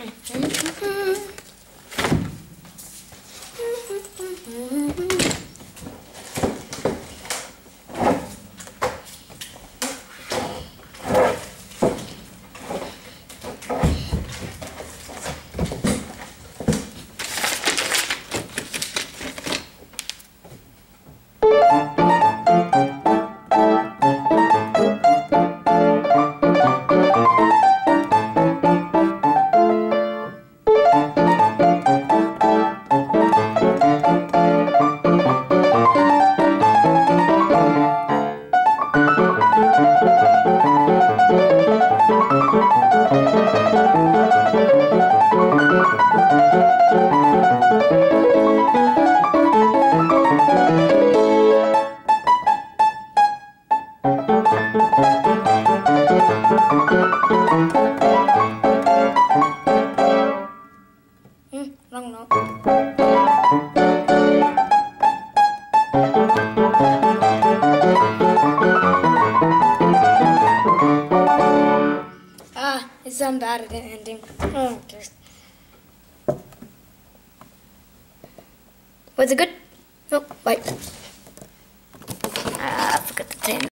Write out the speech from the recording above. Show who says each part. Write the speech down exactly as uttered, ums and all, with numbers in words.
Speaker 1: Hmm, wrong note. Ah, it's so bad at the ending. Oh, okay. Was it good? Oh, wait. Ah, I forgot the ten.